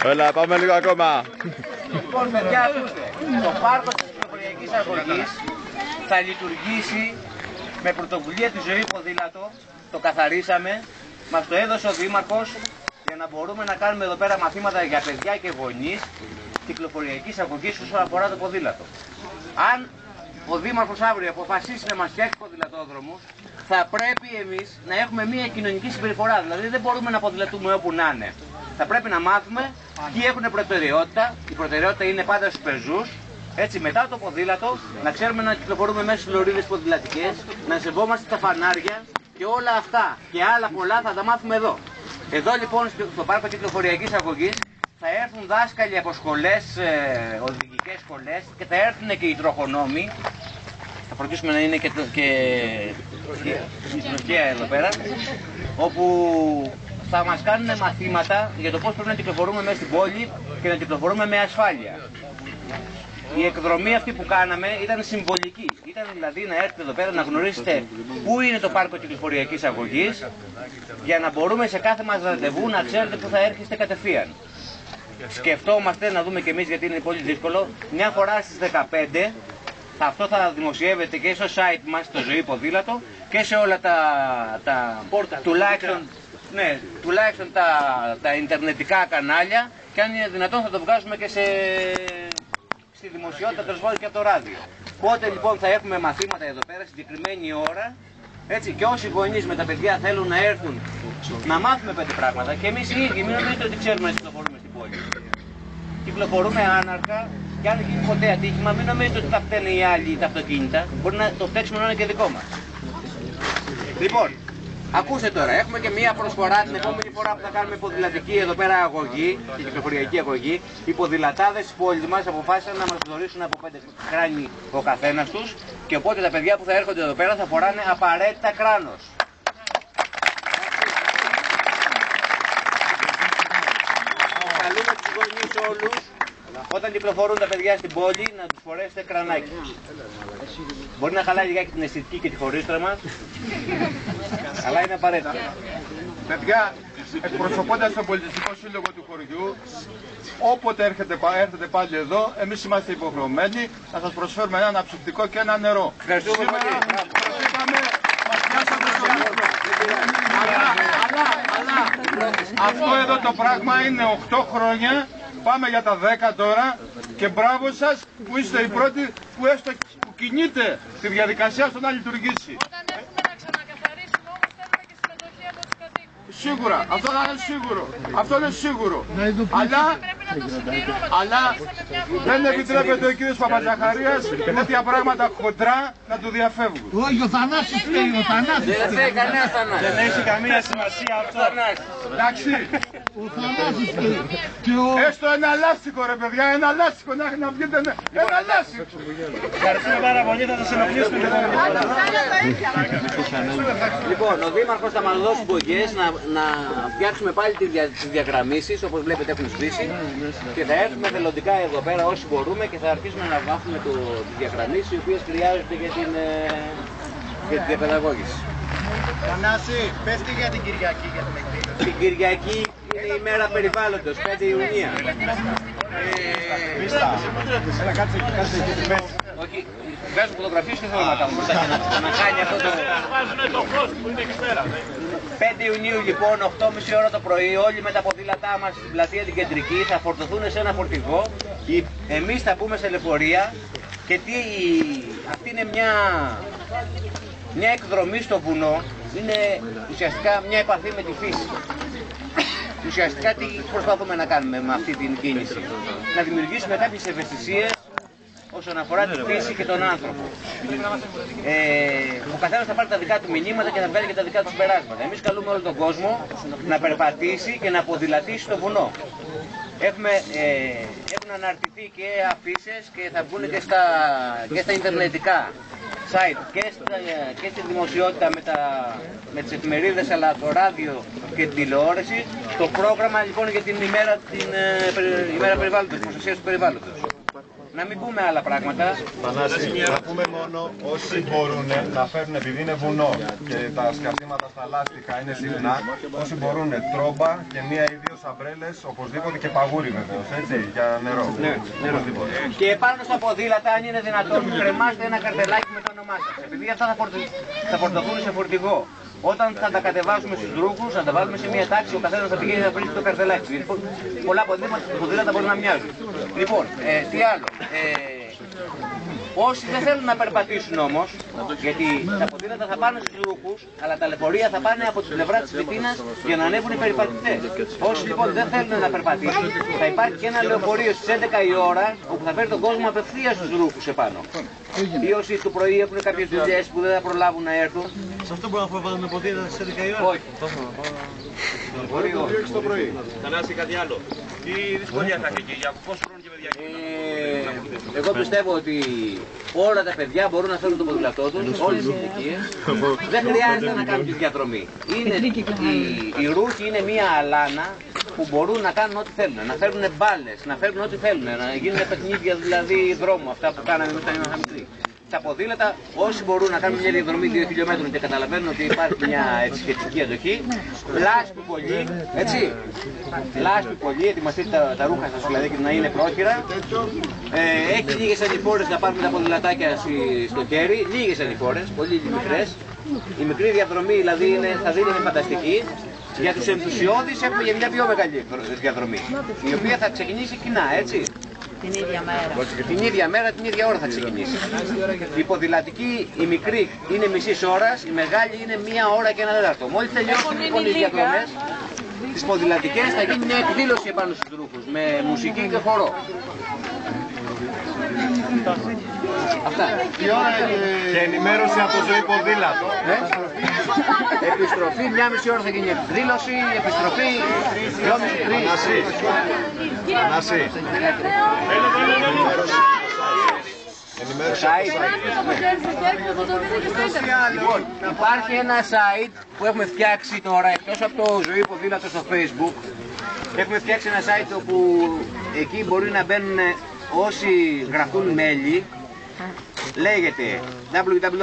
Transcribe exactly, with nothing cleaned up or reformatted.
Έλα, πάμε λίγο ακόμα. Λοιπόν, παιδιά, ακούστε. Το πάρκο της κυκλοφοριακής αγωγής θα λειτουργήσει με πρωτοβουλία τη Ζωή Ποδήλατο. Το καθαρίσαμε. Μας το έδωσε ο Δήμαρχος για να μπορούμε να κάνουμε εδώ πέρα μαθήματα για παιδιά και γονείς κυκλοφοριακής αγωγής όσον αφορά το ποδήλατο. Αν ο Δήμαρχος αύριο αποφασίσει να μας φτιάξει ποδηλατόδρομους, θα πρέπει εμείς να έχουμε μια κοινωνική συμπεριφορά. Δηλαδή δεν μπορούμε να ποδηλατούμε όπου να είναι. Θα πρέπει να μάθουμε ποιοι έχουν προτεραιότητα. Η προτεραιότητα είναι πάντα στους πεζούς. Έτσι, μετά το ποδήλατο, να ξέρουμε να κυκλοφορούμε μέσα στις λωρίδες ποδηλατικές, να σεβόμαστε τα φανάρια και όλα αυτά και άλλα πολλά θα τα μάθουμε εδώ. Εδώ λοιπόν στο πάρκο κυκλοφοριακής αγωγής θα έρθουν δάσκαλοι από σχολές, ε, οδηγικές σχολές και θα έρθουν και οι τροχονόμοι. Θα φροντίσουμε να είναι και, το, και, και η τροχέα εδώ πέρα, όπου θα μας κάνουν μαθήματα για το πώς πρέπει να κυκλοφορούμε μέσα στην πόλη και να κυκλοφορούμε με ασφάλεια. Η εκδρομή αυτή που κάναμε ήταν συμβολική. Ήταν δηλαδή να έρθετε εδώ πέρα να γνωρίσετε πού είναι το πάρκο κυκλοφοριακής αγωγής, για να μπορούμε σε κάθε μας ραντεβού να ξέρετε πού θα έρχεστε κατευθείαν. Σκεφτόμαστε να δούμε κι εμείς, γιατί είναι πολύ δύσκολο, μια φορά στις δεκαπέντε, αυτό θα δημοσιεύεται και στο site μας, στο Ζωή Ποδήλατο, και σε όλα τα, τα πόρτα, τουλάχιστον, ναι, τουλάχιστον τα, τα ιντερνετικά κανάλια, και αν είναι δυνατόν θα το βγάζουμε και σε... στη δημοσιότητα, τέλος πάντων, και από το ράδιο. Πότε λοιπόν θα έχουμε μαθήματα εδώ πέρα, συγκεκριμένη ώρα, έτσι, και όσοι γονείς με τα παιδιά θέλουν να έρθουν να μάθουμε πέντε πράγματα, και εμείς οι ίδιοι, μην νομίζετε ότι ξέρουμε να κυκλοφορούμε στην πόλη. Κυκλοφορούμε άναρχα, και αν γίνει ποτέ ατύχημα, μην νομίζετε ότι θα φταίνε οι άλλοι τα αυτοκίνητα, μπορεί να το φταίξιμο να είναι και δικό μας. Λοιπόν, ακούστε τώρα, έχουμε και μία προσφορά την επόμενη φορά που θα κάνουμε ποδηλατική εδώ πέρα αγωγή, την κυκλοφοριακή αγωγή. Οι ποδηλατάδες της πόλης μας αποφάσισαν να μας δωρήσουν από πέντε κράνη ο καθένας τους, και οπότε τα παιδιά που θα έρχονται εδώ πέρα θα φοράνε απαραίτητα κράνος. Καλούμε τους γονείς όλους, όταν κυκλοφορούν τα παιδιά στην πόλη, να τους φορέσετε κρανάκι. Μπορεί να χαλάει λιγάκι την αισθητική και τη χωρίστρα μας, αλλά είναι απαραίτητο. Παιδιά, εκπροσωπώντας τον Πολιτιστικό Σύλλογο του χωριού, όποτε έρχεται, έρχεται πάλι εδώ, εμείς είμαστε υποχρεωμένοι να σας προσφέρουμε ένα αναψυκτικό και ένα νερό. Ευχαριστούμε Σήμερα, πολύ. όπως είπαμε, μας πιάσατε στο ύπνο. Αλλά, αλλά, αλλά, αυτό εδώ το πράγμα είναι οκτώ χρόνια, πάμε για τα δέκα τώρα, και μπράβο σας που είστε οι πρώτοι που έστω που κινείτε τη διαδικασία στο να λειτουργήσει. Όταν έρθουμε να ξανακαθαρίσουμε όμως θέλουμε και συμμετοχή από τους κατοίκους. Σίγουρα, αυτό θα είναι σίγουρο. Αυτό είναι σίγουρο. Αλλά, Πρέπει να το συντηρούμε. αλλά δεν επιτρέπεται ο κύριος Παπαζαχαρίας τέτοια πράγματα χοντρά να του διαφεύγουν. Όχι, ο Θανάσης λέει, ο Θανάσης. Δεν θέλει κανένα Θανάση. Δεν έχει καμία σημασία αυτό. Εντάξει, Ο Θανάσης λέει. Και ο... έστω ένα λάστιχο ρε παιδιά, ένα λάστιχο να, να βγείτε, ναι. Ένα λάστιχο. Ευχαριστούμε πάρα πολύ, θα σας ενοχλήσουμε και Λοιπόν, ο Δήμαρχος θα μας δώσει μπογιές να, να φτιάξουμε πάλι τις δια, διαγραμμίσεις, όπως βλέπετε έχουν σβήσει, και θα έρθουμε θελοντικά εδώ πέρα όσοι μπορούμε και θα αρχίσουμε να μάθουμε το, τις διαγραμμίσεις οι οποίες χρειάζονται για την, ε, για την διαπαιδαγώγηση. Θανάση, πες τι για την Κυριακή για την εκδήλωση. Την Κυριακή είναι η μέρα περιβάλλοντος, πέντε Ιουνίου. Έλα, κάτσε εκεί, κάτσε εκεί στην μέση. Όχι, βγάζω φωτογραφίες και θέλω να κάνω μπροστά και να, να κάνει αυτό το... πέντε Ιουνίου λοιπόν, οκτώ και μισή ώρα το πρωί, όλοι με τα ποδήλατά μας στην πλατεία την κεντρική θα φορτωθούν σε ένα φορτηγό. Εμείς θα μπούμε σε λεωφορεία, και τι, αυτή είναι μια, μια εκδρομή στο βουνό, είναι ουσιαστικά μια επαφή με τη φύση. Ουσιαστικά τι προσπαθούμε να κάνουμε με αυτή την κίνηση? Να δημιουργήσουμε κάποιες ευαισθησίες όσον αφορά τη φύση και τον άνθρωπο. Ε, ο καθένας θα πάρει τα δικά του μηνύματα και θα βγάλει και τα δικά του συμπεράσματα. Εμείς καλούμε όλο τον κόσμο να περπατήσει και να ποδηλατήσει στο βουνό. Έχουμε, ε, έχουν αναρτηθεί και αφίσες και θα βγουν και στα, και στα ιντερνετικά site και, στα, και στη δημοσιότητα με, τα, με τις εφημερίδες, αλλά το ράδιο και την τηλεόραση. Το πρόγραμμα λοιπόν για την ημέρα, την, ε, ημέρα περιβάλλοντος, την προστασία του περιβάλλοντος. να μην πούμε άλλα πράγματα. Θανάση, να πούμε μόνο όσοι μπορούν να φέρουν, επειδή είναι βουνό και τα σκασίματα στα λάστιχα είναι συχνά, όσοι μπορούν τρόμπα και μία ή δύο σαμπρέλες, οπωσδήποτε και παγούρι βεβαίως, έτσι, για νερό. Ναι, νερό. Και πάνω στα ποδήλατα, αν είναι δυνατόν, κρεμάστε ένα καρτελάκι με το όνομά σας. Επειδή αυτά θα, φορτω... θα φορτωθούν σε φορτηγό. Όταν θα τα κατεβάσουμε στους δρούχους, θα τα βάλουμε σε μια τάξη, ο καθένας θα πηγαίνει να βρει το καρτελάκι. Λοιπόν, πολλά ποδήλατα μπορούν να μοιάζουν. Λοιπόν, ε, τι άλλο. Ε, όσοι δεν θέλουν να περπατήσουν όμως, γιατί τα ποδήλατα θα πάνε στους δρούχους, αλλά τα λεωφορεία θα πάνε από την πλευρά της Βιτίνας για να ανέβουν οι περιπατητές. Όσοι λοιπόν δεν θέλουν να περπατήσουν, θα υπάρχει και ένα λεωφορείο στις έντεκα η ώρα, όπου θα φέρει τον κόσμο απευθείας στους δρούχους επάνω. Ή όσοι το πρωί έχουν κάποιες δουλειές που δεν θα προλάβουν να έρθουν. Σε αυτό μπορούμε να βάλουμε ποδήλατα στις έντεκα η ώρα. Όχι. Το πρωί. Θανάση, κάτι άλλο. Τι δυσκολία θα έχει εκεί, για πόσο χρόνο και παιδιά? Ε, εγώ πιστεύω ότι όλα τα παιδιά μπορούν να φέρουν το ποδήλατό τους, όλες οι ηλικίες. Δεν χρειάζεται να κάνουν τη διαδρομή. Είναι, οι, οι ρούχοι είναι μία αλάνα που μπορούν να κάνουν ό,τι θέλουν. Να φέρουν μπάλες, να φέρουν ό,τι θέλουν. Να γίνουν παιχνίδια δηλαδή δρόμου, αυτά που κάναμε εμείς όταν ήμασταν μικροί. Τα ποδήλατα, όσοι μπορούν να κάνουν μια διαδρομή δύο χιλιόμετρων και καταλαβαίνουν ότι υπάρχει μια σχετική αντοχή, λάσπη πολύ, έτσι. Λάσπη πολύ, ετοιμαστείτε τα, τα ρούχα σας δηλαδή και να είναι πρόχειρα. Ε, έχει λίγες ανηφόρες να πάρουμε τα ποδηλατάκια στο χέρι, λίγες ανηφόρες, πολύ μικρές. Η μικρή διαδρομή δηλαδή είναι, θα δίνει φανταστική. Για τους ενθουσιώδεις έχουμε για μια πιο μεγάλη διαδρομή, η οποία θα ξεκινήσει κοινά, έτσι. Την ίδια μέρα. Την ίδια μέρα, την ίδια ώρα θα ξεκινήσει. Η ποδηλατική, η μικρή είναι μισής ώρας, η μεγάλη είναι μία ώρα και ένα τέταρτο. Μόλις τελειώσουν λοιπόν οι διαδρομές, τις ποδηλατικές θα γίνει μια εκδήλωση επάνω στους δρούχους με μουσική και χορό. Αυτά. Και ενημέρωση από ζωή ποδήλατο. Ε? Επιστροφή, μια μισή ώρα θα γίνει εκδήλωση, επιστροφή, δυόμιση τρεις. Θανάση. Ενημέρωση. Site. Λοιπόν, υπάρχει ένα site που έχουμε φτιάξει τώρα, εκτός από το Ζωή Ποδήλατο στο Facebook, έχουμε φτιάξει ένα site όπου εκεί μπορεί να μπαίνουν όσοι γραφούν μέλη, λέγεται double-u double-u double-u